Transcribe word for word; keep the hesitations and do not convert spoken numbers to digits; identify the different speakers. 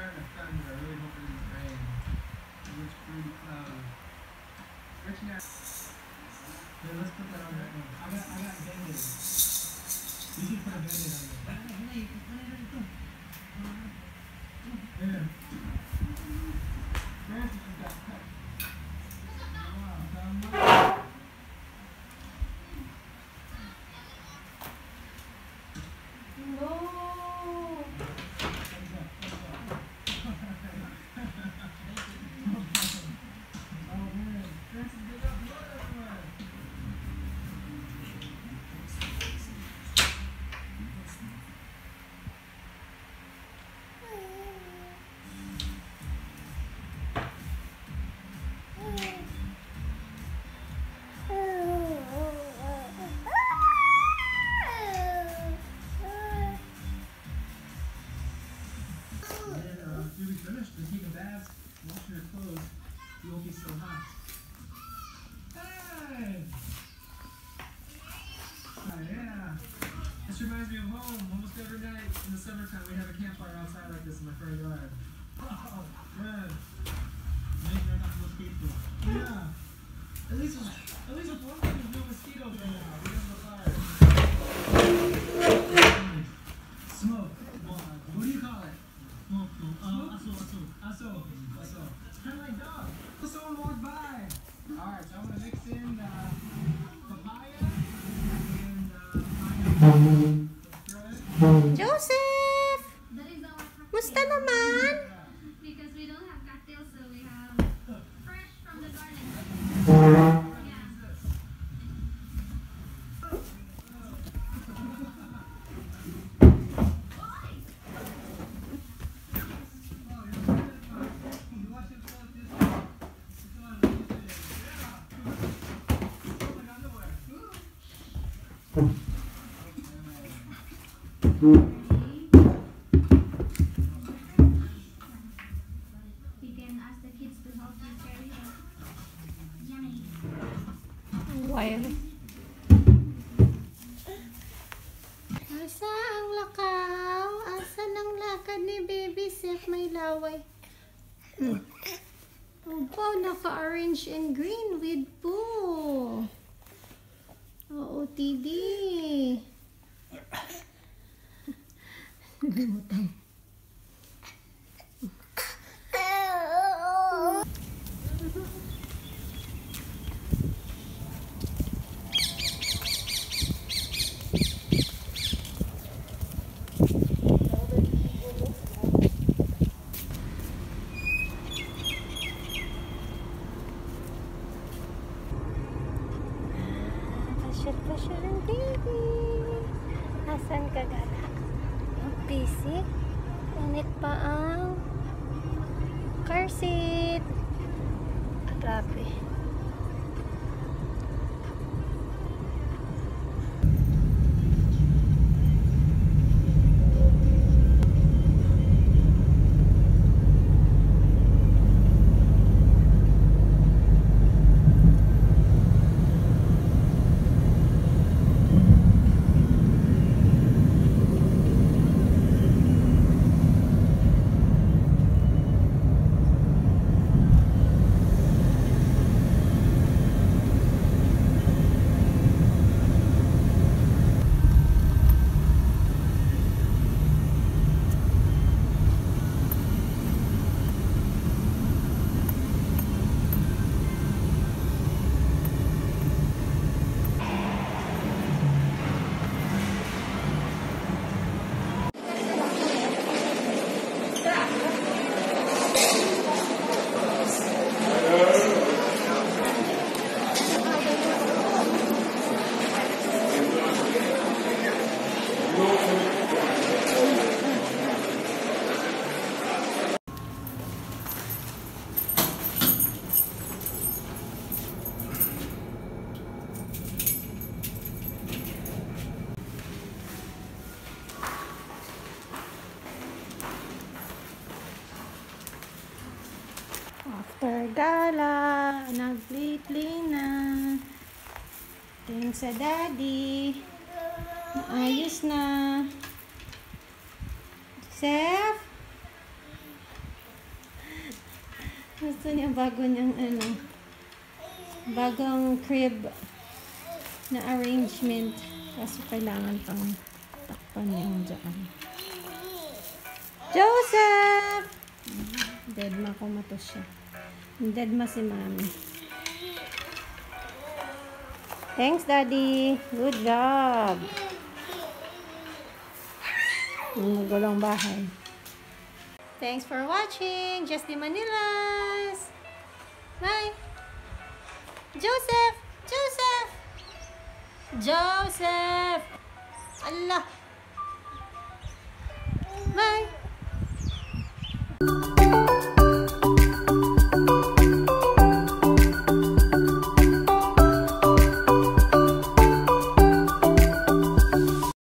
Speaker 1: starting to thunder. I really hope it doesn't rain. It looks pretty cloudy. Stretching out. Here, let's put that on that one. I got, I got Band-Aid. You should put a Band-Aid on there. There. Francis has got cut. Wow. Wash your clothes, you won't be so hot. Hey! Oh, yeah. This reminds me of home. Almost every night in the summertime we have a campfire outside like this in my front yard. Oh, good. Make sure not mosquitoes. Yeah. At least, at least with one thing, there's no mosquitoes right now. We have the fire. Smoke. What do you call it? Smoke. Uh, aso, aso. Aso. Aso. It's kind of like dog. Someone walked by. Alright, so I'm going to mix in uh, papaya and uh, pineapple.
Speaker 2: Joseph! Musta naman?
Speaker 3: Because we don't have cocktails, so we have fresh from the garden. You can ask the kids to help you carry it. Yummy.
Speaker 2: Why? Asa ang lakaw? Asa ang lakad ni Baby Seth? May laway. Hmm. Oh, wow, naka-orange and green with poo. Oo, T D. Nalimutan. Pasyal-pasyal ang baby. Asan ka gala? Busy. Init pa ang car seat. Grabe. After gala, nag-play-play na. Tingin sa daddy. Maayos na. Seth? Gusto niya bago niyang ano, bagong crib na arrangement. Kaso kailangan pang takpan yung dyan. Joseph! Deadma ko mato siya. Deadma si Mami. Thanks, Daddy. Good job. Magulong bahay. Thanks for watching. Just the Manilas. Bye. Joseph! Joseph! Joseph! Allah! Bye!